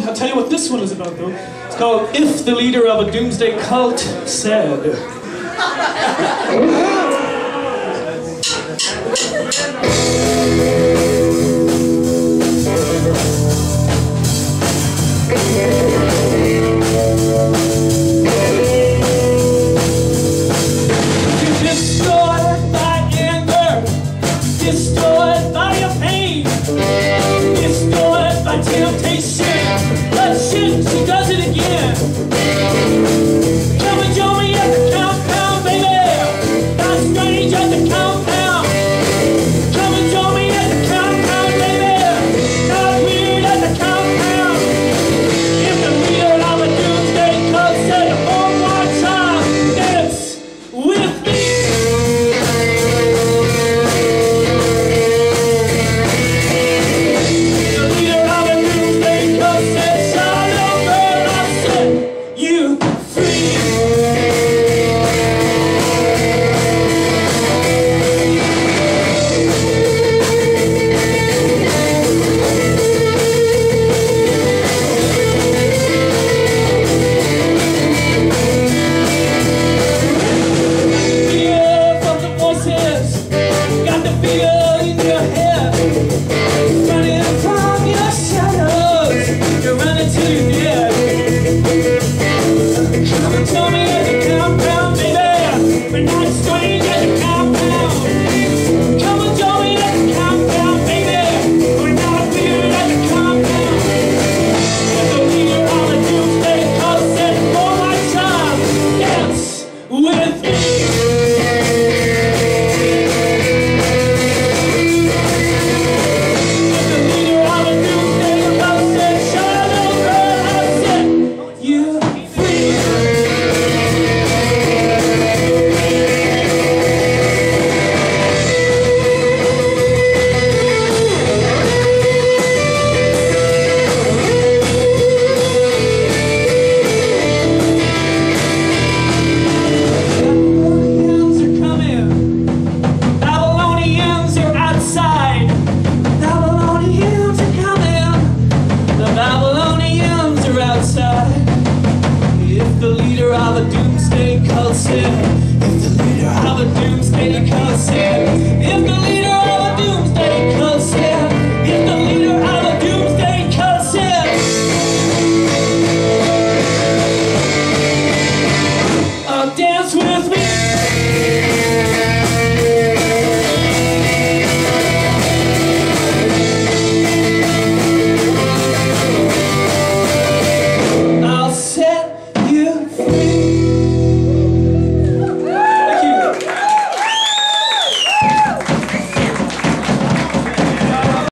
I'll tell you what this one is about, though. It's called If the Leader of a Doomsday Cult Said. Destroyed by your pain, destroyed by temptation, but shit, she does it again. Come and join me at the compound, baby. Not strange at the compound. Come and join me at the compound, baby. Not weird at the compound. If the leader of a doomsday cult said one more time, dance with me. If the leader of a doomsday cult said, if the leader of a doomsday cult said, if the leader